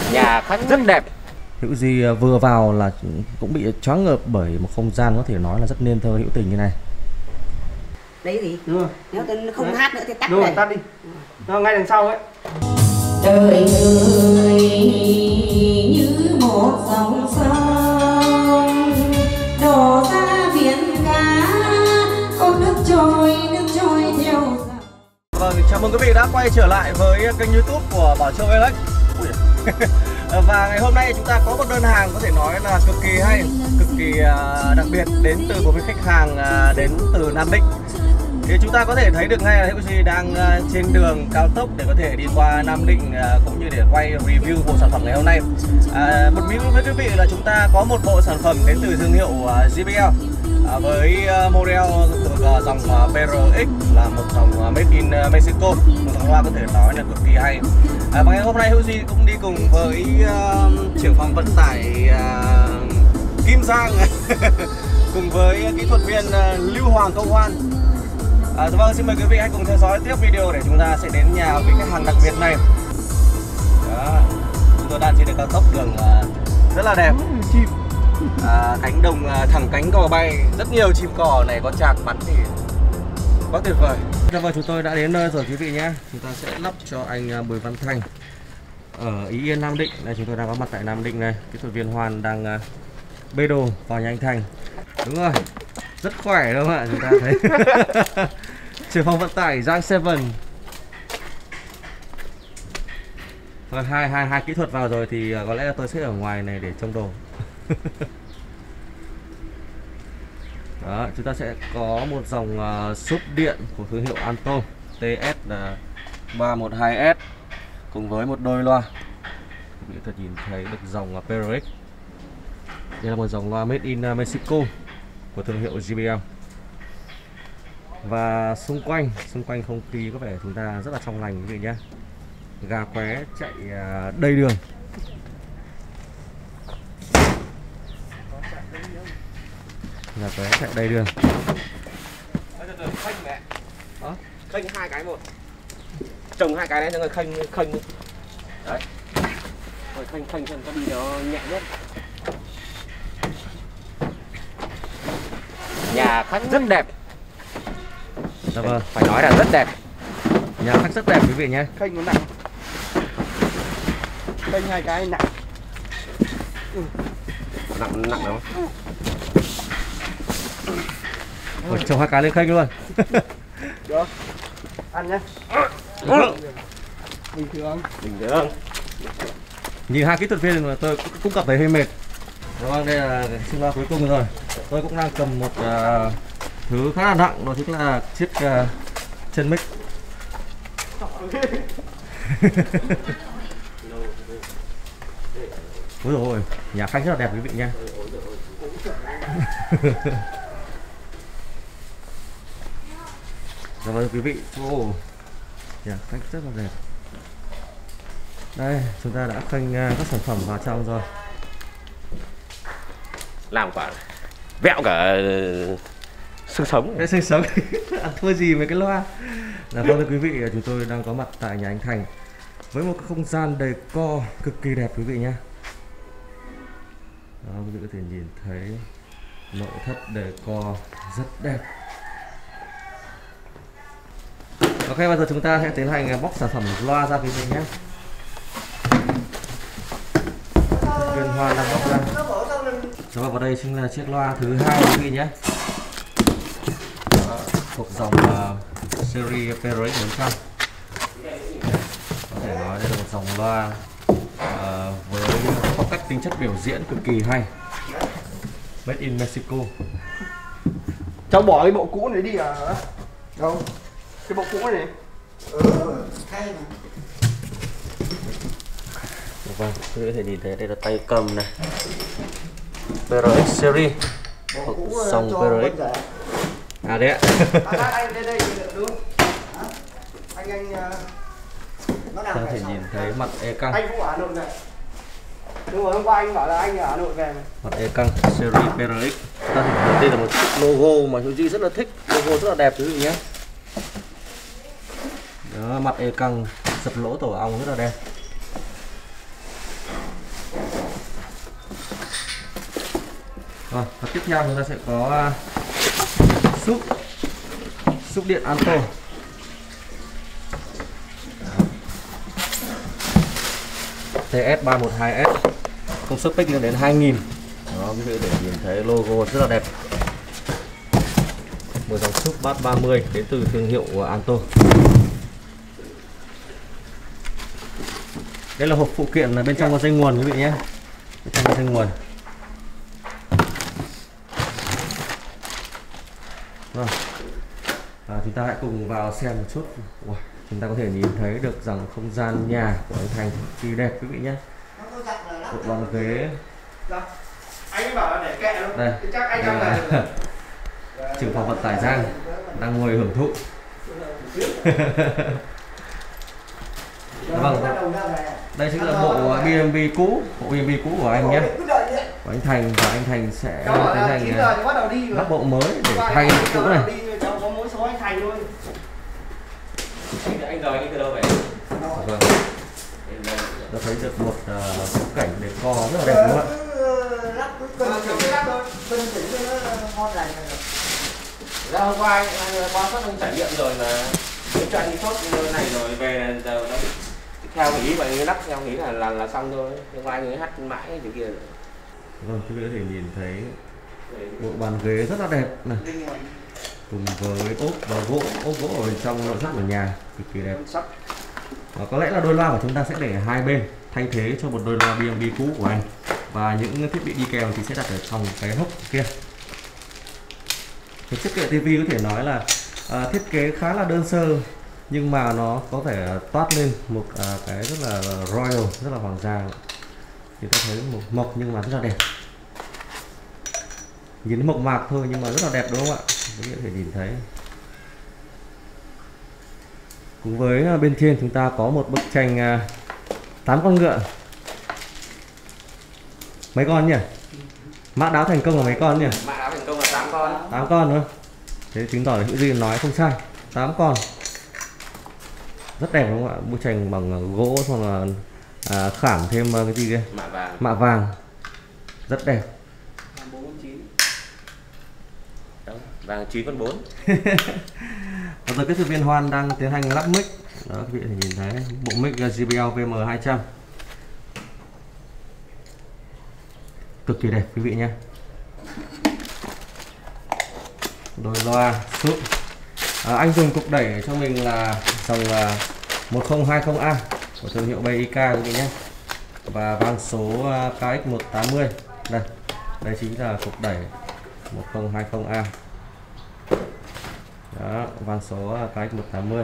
Nhà khách rất đẹp. Hữu Duy vừa vào là cũng bị choáng ngợp bởi một không gian có thể nói là rất nên thơ hữu tình như này. Đấy gì? Đúng rồi. Nếu tôi không hát nữa thì tắt Đúng rồi, này. tắt đi. Nó ngay đằng sau ấy. Đời người như một dòng sông đổ ra biển cả, con nước trôi theo dòng. Vâng, chào mừng quý vị đã quay trở lại với kênh YouTube của Bảo Châu Alex. Và ngày hôm nay chúng ta có một đơn hàng có thể nói là cực kỳ hay, cực kỳ đặc biệt đến từ một khách hàng đến từ Nam Định. Thì chúng ta có thể thấy được ngay là Hữu Duy đang trên đường cao tốc để có thể đi qua Nam Định cũng như để quay review bộ sản phẩm ngày hôm nay. Một bí mật với quý vị là chúng ta có một bộ sản phẩm đến từ thương hiệu JBL với model thuộc dòng PRX, là một dòng made in Mexico, một dòng loa có thể nói là cực kỳ hay. Và ngày hôm nay Hữu Duy cũng đi cùng với trưởng phòng vận tải Kim Giang cùng với kỹ thuật viên Lưu Hoàng Công Hoan. Vâng, xin mời quý vị hãy cùng theo dõi tiếp video để chúng ta sẽ đến nhà vị khách hàng đặc biệt này. Đó, chúng tôi đang trên đường cao tốc, đường rất là đẹp. Cánh đồng thẳng cánh cò bay, rất nhiều chim cò này, có chạc bắn thì quá tuyệt vời. Vâng, chúng tôi đã đến nơi rồi quý vị nhé. Chúng ta sẽ lắp cho anh Bùi Văn Thành ở Ý Yên, Nam Định. Đây, chúng tôi đang có mặt tại Nam Định này. Kỹ thuật viên Hoàn đang bê đồ vào nhà anh Thành. Đúng rồi, rất khỏe đúng không ạ? Chúng ta thấy trưởng phòng vận tải Giang Seven. Rồi, hai kỹ thuật vào rồi thì có lẽ là tôi sẽ ở ngoài này để trông đồ. Đó, chúng ta sẽ có một dòng súp điện của thương hiệu Anton TS 312S cùng với một đôi loa. Quý vị có thể nhìn thấy được dòng PRX. Đây là một dòng loa made in Mexico của thương hiệu JBL. Và xung quanh không khí có vẻ chúng ta rất là trong lành quý vị nhé. Gà qué chạy đầy đường. Gà qué chạy đầy đường. Khênh hai cái một. Trồng hai cái đấy cho người khênh. Đấy. Rồi khênh cho nó đi nó nhẹ nhất. Nhà khách rất đẹp. Dạ vâng, phải nói là rất đẹp. nhà khách rất đẹp quý vị nhé. Khênh nó nặng. Khênh hai cái nặng. Nặng đâu. Ôi, trồng hai cái lên khênh luôn. Được. Ăn nhé. Bình thường. Nhìn hai kỹ thuật viên mà tôi cũng cảm thấy hơi mệt. Vâng, đây là sinh loa cuối cùng rồi. Tôi cũng đang cầm một thứ khá là nặng, đó chính là chiếc chân mic. Ôi dồi ôi, nhà khách rất là đẹp quý vị nha. Dạ vâng quý vị, nhà khách rất là đẹp. Đây, chúng ta đã khênh các sản phẩm vào trong rồi. Làm quả vẹo cả xương sống. Cái xương sống ăn thua gì với cái loa. Dạ vâng thưa quý vị, chúng tôi đang có mặt tại nhà anh Thành với một không gian đầy co cực kỳ đẹp quý vị nhé. Đó, quý vị có thể nhìn thấy nội thất đầy co rất đẹp. Ok, bây giờ chúng ta sẽ tiến hành bóc sản phẩm loa ra quý vị nhé. Viên Hoa đang bóc ra. Và vào đây chính là chiếc loa thứ hai quý vị nhé. Thuộc dòng series PRX 400. Có thể nói đây là một dòng loa với phong cách tính chất biểu diễn cực kỳ hay. Made in Mexico. Cháu bỏ cái bộ cũ này đi à? Đâu? Cái bộ cũ này. Hay mà. Vâng, quý vị có thể nhìn thấy đây là tay cầm này. PRX series. Dòng PRX. À đấy ạ. Anh đây đúng. Anh nó Ta có thể nhìn thấy mặt e căng. Anh cũng ở Hà Nội này. Đúng rồi, hôm qua anh bảo là anh ở Hà Nội về. Mặt e căng series PRX. Ta thể thấy đây là một chiếc logo mà Hữu Duy rất là thích. Logo rất là đẹp quý vị nhé. Đó, mặt e căng, sập lỗ tổ ong rất là đẹp. Rồi, và tiếp theo chúng ta sẽ có xúc điện Anto. TS312S, công suất pic lên đến 2000. Đó, quý vị để nhìn thấy logo rất là đẹp. Một dòng xúc Bass 30 đến từ thương hiệu của Anto. Đây là hộp phụ kiện, là bên trong có dây nguồn quý vị nhé. Bên trong có dây nguồn. Rồi. Chúng ta hãy cùng vào xem một chút. Wow, chúng ta có thể nhìn thấy được rằng không gian nhà của anh Thành cực kỳ đẹp quý vị nhé. Một bàn ghế. Anh ấy bảo là để kệ luôn. Đây. Chắc anh đang là trưởng phòng vận tải Giang đang ngồi hưởng thụ. Vâng, đây chính là bộ BMW cũ, của anh nhé, của anh Thành, và anh Thành sẽ tiến hành lắp bộ mới để thay bộ cũ này. có mỗi số anh Thành thôi. Anh rồi anh từ đâu vậy? Vâng, ta thấy được một khung cảnh decor rất là đẹp đúng không ạ? Ra hôm qua anh quan sát anh trải nghiệm rồi mà cho anh chốt này rồi về giờ nó theo nghĩ và anh lắp theo nghĩ là xong thôi. Nhưng mà anh ấy hát mãi chỗ kia rồi. Vâng, quý vị có thể nhìn thấy bộ bàn ghế rất là đẹp này, cùng với ốp và ốp gỗ ở bên trong nội thất của nhà cực kỳ đẹp. Và có lẽ là đôi loa của chúng ta sẽ để hai bên thay thế cho một đôi loa BMW cũ của anh, và những thiết bị đi kèm thì sẽ đặt ở trong cái hốc kia. Cái chiếc kệ TV có thể nói là thiết kế khá là đơn sơ, nhưng mà nó có thể toát lên một cái rất là royal, rất là hoàng gia. Thì ta thấy một mộc nhưng mà rất là đẹp, nhìn mộc mạc thôi nhưng mà rất là đẹp đúng không ạ? Quý vị có thể nhìn thấy. Cùng với bên trên chúng ta có một bức tranh 8 con ngựa. Mấy con nhỉ? Mã đáo thành công là mấy con nhỉ? Mã đáo thành công là 8 con. 8 con nữa. Thế chứng tỏ là Hữu Duy nói không sai. 8 con. Rất đẹp đúng không ạ? Bức tranh bằng gỗ xong là khảm thêm cái gì kia? Mạ vàng. Mạ vàng. Rất đẹp. Vàng 9 con 4. Và giờ kỹ thuật viên Hoan đang tiến hành lắp mic. Đó, quý vị có thể nhìn thấy bộ mic JBL VM200. Cực kỳ đẹp quý vị nhé. Đôi loa súp. Anh dùng cục đẩy cho mình là dòng 1020A của thương hiệu BIK quý vị nhé. Và van số KX180. Đây chính là cục đẩy 1020A. Đó, van số KX180.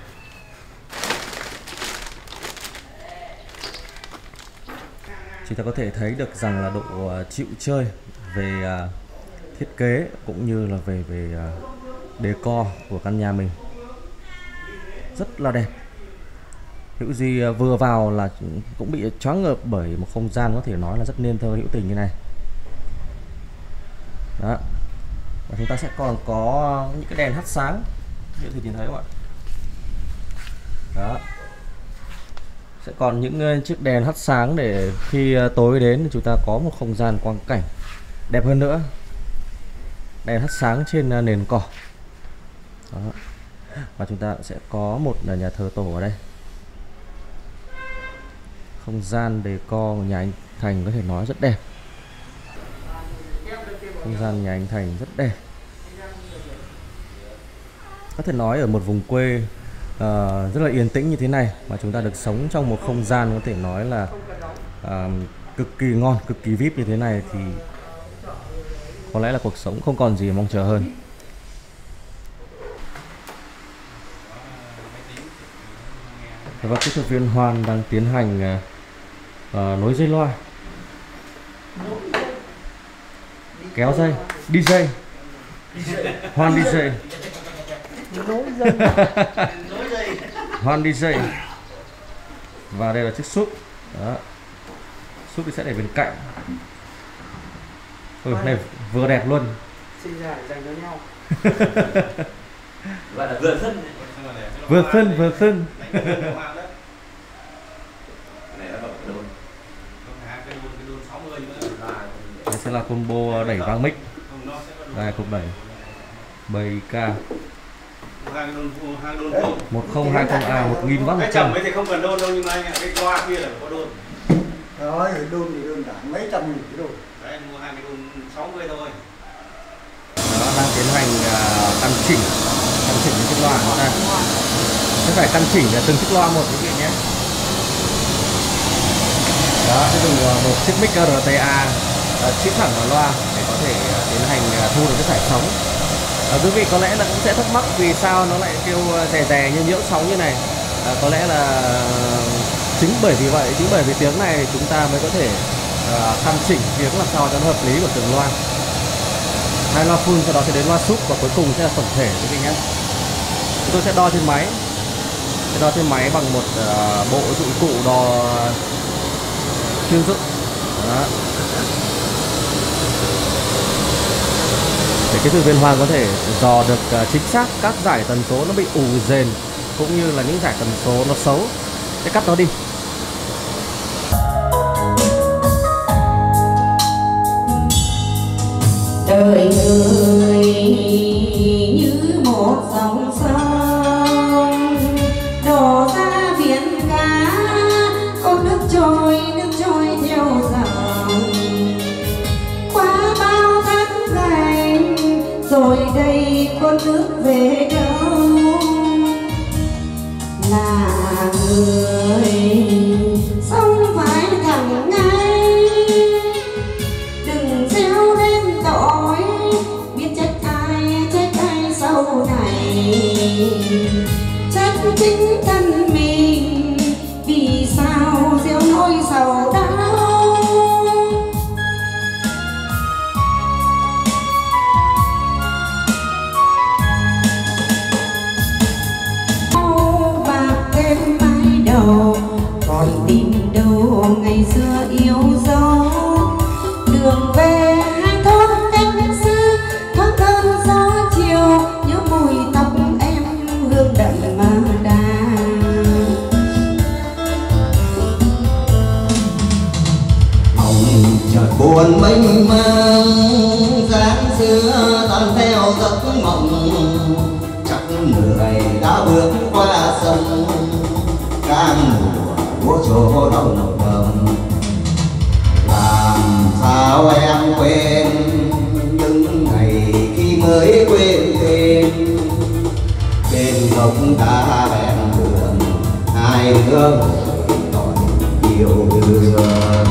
Chúng ta có thể thấy được rằng là độ chịu chơi về thiết kế cũng như là về decor của căn nhà mình rất là đẹp. Hữu Duy vừa vào là cũng bị choáng ngợp bởi một không gian có thể nói là rất nên thơ hữu tình như này. Đó. Và chúng ta sẽ còn có những cái đèn hắt sáng, như thì nhìn thấy không ạ? Đó. Sẽ còn những chiếc đèn hắt sáng để khi tối đến thì chúng ta có một không gian quang cảnh đẹp hơn nữa. Đèn hắt sáng trên nền cỏ. Đó. Và chúng ta sẽ có một nhà thờ tổ ở đây. Không gian decor của nhà anh Thành có thể nói rất đẹp. Không gian nhà anh Thành rất đẹp. Có thể nói ở một vùng quê rất là yên tĩnh như thế này mà chúng ta được sống trong một không gian có thể nói là cực kỳ ngon, cực kỳ VIP như thế này thì có lẽ là cuộc sống không còn gì mong chờ hơn. Và kỹ thuật viên Hoan đang tiến hành nối dây loa, kéo dây, DJ Hoan DJ Hoan DJ. Và đây là chiếc súp. Đó. Súp thì sẽ để bên cạnh. Này vừa đẹp luôn. Sinh ra để dành cho nhau. Gọi là vừa thân. Vừa thân. Đây sẽ là combo đẩy vang mic. Đây cục đẩy BIK 1020A 1000W cái chậm ấy thì không cần đôn đâu, nhưng mà anh ạ, cái loa kia là có đôn. Rồi đôn thì đơn giản mấy trăm nghìn cái đôn. Đấy, mua 2 cái đôn 60 thôi. Nó đang tiến hành căn chỉnh những chiếc loa của ta. Sẽ phải căn chỉnh từng chiếc loa một quý vị nhé. Đó, sẽ dùng một chiếc mic RTA chĩa thẳng vào loa để có thể tiến hành thu được cái sải sóng. Quý vị có lẽ là cũng sẽ thắc mắc vì sao nó lại kêu rè rè như nhiễu sóng như này. Có lẽ là chính bởi vì tiếng này chúng ta mới có thể căn chỉnh tiếng làm sao cho nó hợp lý của từng loa. Hai loa full, sau đó sẽ đến loa sub và cuối cùng sẽ là tổng thể quý vị nhé. Chúng tôi sẽ đo trên máy, bằng một bộ dụng cụ đo chuyên dụng. Đó. Để kỹ thuật viên Hoàng có thể dò được chính xác các giải tần số nó bị ù rền cũng như là những giải tần số nó xấu, sẽ cắt nó đi. Đời người như một dòng sông đổ ra biển cả, con nước trôi theo dòng qua bao tháng ngày, rồi đây con nước về đâu là người sống phải thẳng ngay, đừng gieo lên tội biết trách ai sau này, trách chính thân mình vì sao gieo nỗi sầu đau. Còn tìm đâu ngày xưa yêu dấu, đường về hai thôn canh xưa thoáng cơn gió chiều, nhớ mùi tóc em hương đậm mà đà. Hồng chợt buồn mênh mang, dáng xưa tan theo giấc mộng, chắc người đã bước qua sông càng mùa chỗ đông đầm. Làm sao em quên những ngày khi mới quên tên, bên gốc đá ven đường hai đứa còn yêu đương.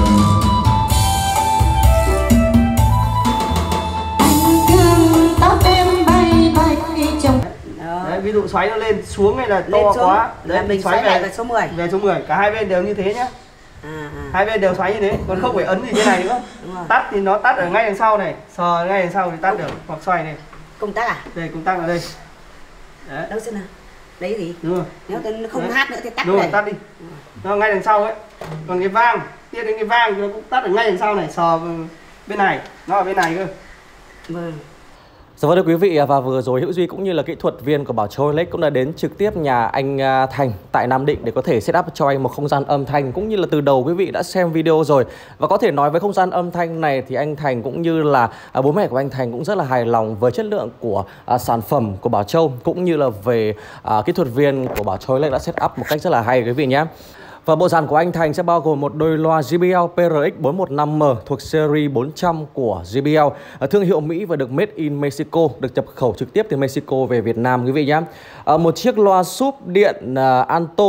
Anh thương tóc em bay bay trong. Đấy, ví dụ xoáy nó lên xuống hay là lên to xuống, quá là mình xoáy lại về số 10. Về số 10, cả hai bên đều như thế nhá. Hai bên đều xoáy như thế, còn không phải ấn gì thế này nữa. Tắt thì nó tắt ở ngay đằng sau này, sờ ngay đằng sau thì tắt được, hoặc xoay này. Công tắc à? Đây, công tắc ở đây. Đấy. Đâu xem nào. Đấy gì? Đúng rồi. Nếu không đấy. hát nữa thì tắt. Đúng rồi, tắt đi. Nó ngay đằng sau ấy. Còn cái vang, tiếp đến cái vang thì nó cũng tắt ở ngay đằng sau này, sờ bên này, nó ở bên này cơ. Vâng. Dạ vâng thưa quý vị, và vừa rồi Hữu Duy cũng như là kỹ thuật viên của Bảo Châu Elect cũng đã đến trực tiếp nhà anh Thành tại Nam Định để có thể set up cho anh một không gian âm thanh, cũng như là từ đầu quý vị đã xem video rồi. Và có thể nói với không gian âm thanh này thì anh Thành cũng như là bố mẹ của anh Thành cũng rất là hài lòng với chất lượng của sản phẩm của Bảo Châu, cũng như là về kỹ thuật viên của Bảo Châu Elect đã set up một cách rất là hay quý vị nhé. Và bộ dàn của anh Thành sẽ bao gồm một đôi loa JBL PRX 415M thuộc series 400 của JBL, thương hiệu Mỹ và được made in Mexico, được nhập khẩu trực tiếp từ Mexico về Việt Nam quý vị nhé. Một chiếc loa sub điện Alto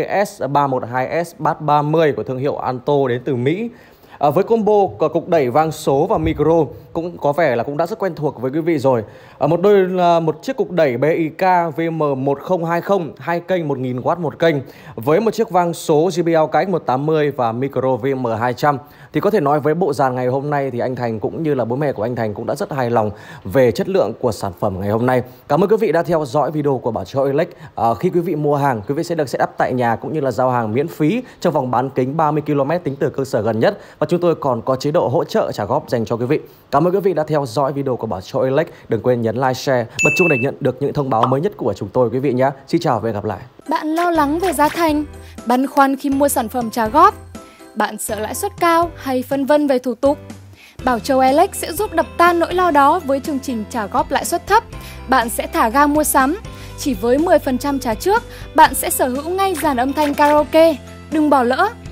TS312S Bass 30 của thương hiệu Alto đến từ Mỹ. Với combo cục đẩy vang số và micro cũng có vẻ là cũng đã rất quen thuộc với quý vị rồi. Một chiếc cục đẩy BIK VM1020 2 kênh 1000W một kênh với một chiếc vang số JBL KX180 và micro VM200. Thì có thể nói với bộ dàn ngày hôm nay thì anh Thành cũng như là bố mẹ của anh Thành cũng đã rất hài lòng về chất lượng của sản phẩm ngày hôm nay. Cảm ơn quý vị đã theo dõi video của Bảo Châu Elect. Khi quý vị mua hàng, quý vị sẽ được set up tại nhà cũng như là giao hàng miễn phí trong vòng bán kính 30 km tính từ cơ sở gần nhất. Và chúng tôi còn có chế độ hỗ trợ trả góp dành cho quý vị. Cảm ơn quý vị đã theo dõi video của Bảo Châu Elect. Đừng quên nhấn like, share, bật chuông để nhận được những thông báo mới nhất của chúng tôi quý vị nhé. Xin chào và hẹn gặp lại. Bạn lo lắng về giá thành, băn khoăn khi mua sản phẩm trả góp, bạn sợ lãi suất cao hay phân vân về thủ tục, Bảo Châu Alex sẽ giúp đập tan nỗi lo đó với chương trình trả góp lãi suất thấp. Bạn sẽ thả ga mua sắm. Chỉ với 10% trả trước, bạn sẽ sở hữu ngay dàn âm thanh karaoke. Đừng bỏ lỡ!